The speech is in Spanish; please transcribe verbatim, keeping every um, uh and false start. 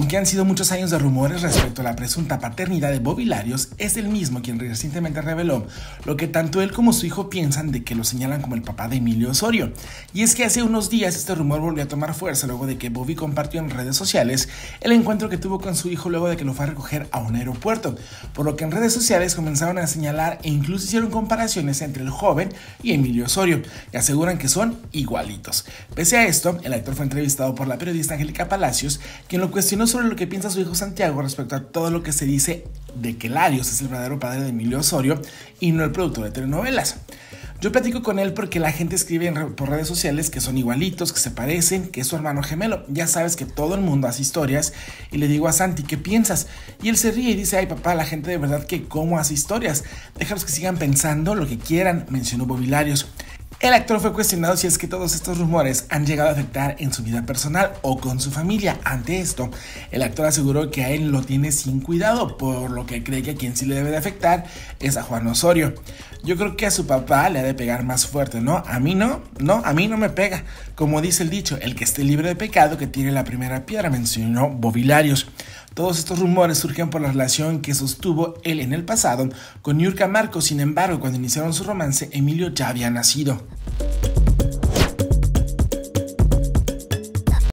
Aunque han sido muchos años de rumores respecto a la presunta paternidad de Bobby Larios, es el mismo quien recientemente reveló lo que tanto él como su hijo piensan de que lo señalan como el papá de Emilio Osorio. Y es que hace unos días este rumor volvió a tomar fuerza luego de que Bobby compartió en redes sociales el encuentro que tuvo con su hijo luego de que lo fue a recoger a un aeropuerto, por lo que en redes sociales comenzaron a señalar e incluso hicieron comparaciones entre el joven y Emilio Osorio, y aseguran que son igualitos. Pese a esto, el actor fue entrevistado por la periodista Angélica Palacios, quien lo cuestionó sobre lo que piensa su hijo Santiago respecto a todo lo que se dice de que Larios es el verdadero padre de Emilio Osorio y no el productor de telenovelas. Yo platico con él porque la gente escribe en, por redes sociales que son igualitos, que se parecen, que es su hermano gemelo. Ya sabes que todo el mundo hace historias y le digo a Santi, ¿qué piensas? Y él se ríe y dice, ay papá, la gente de verdad que cómo hace historias. Déjalos que sigan pensando lo que quieran, mencionó Bobby Larios. El actor fue cuestionado si es que todos estos rumores han llegado a afectar en su vida personal o con su familia. Ante esto, el actor aseguró que a él lo tiene sin cuidado, por lo que cree que a quien sí le debe de afectar es a Juan Osorio. Yo creo que a su papá le ha de pegar más fuerte, ¿no? A mí no, no, a mí no me pega. Como dice el dicho, el que esté libre de pecado que tire la primera piedra, mencionó Bobby Larios. Todos estos rumores surgen por la relación que sostuvo él en el pasado con Niurka Marcos. Sin embargo, cuando iniciaron su romance, Emilio ya había nacido.